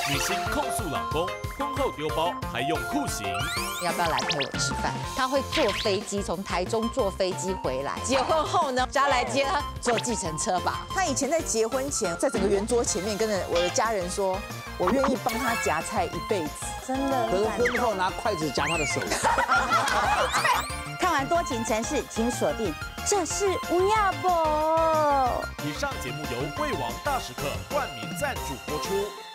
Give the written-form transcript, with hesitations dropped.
女星控诉老公婚后丢包，还用酷刑。 要不要来陪我吃饭？他会坐飞机从台中坐飞机回来。结婚后呢，家来接他坐计程车吧。 他以前在结婚前，在整个圆桌前面跟着我的家人说，我愿意帮他夹菜一辈子。真的。 可是婚后拿筷子夹他的手。 看完多情城市，请锁定这是吴亚博。 以上节目由味王大食客冠名赞助播出。